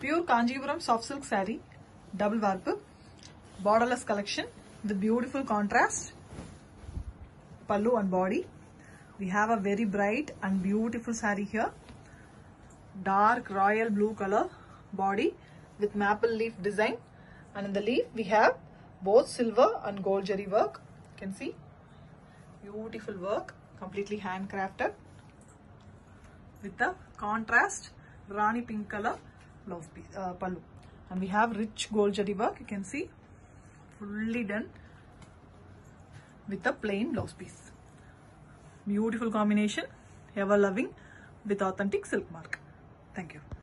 Pure kanchipuram soft silk saree, double vaarpu, borderless collection with beautiful contrast, pallu and body. We have a very bright and beautiful saree here. Dark royal blue color body with maple leaf design, and in the leaf we have both silver and gold jari work. You can see beautiful work, completely handcrafted with the contrast Rani pink color blouse piece, pallu, and we have rich gold jari work. You can see fully done with a plain blouse piece. Beautiful combination, ever loving with authentic silk mark. Thank you.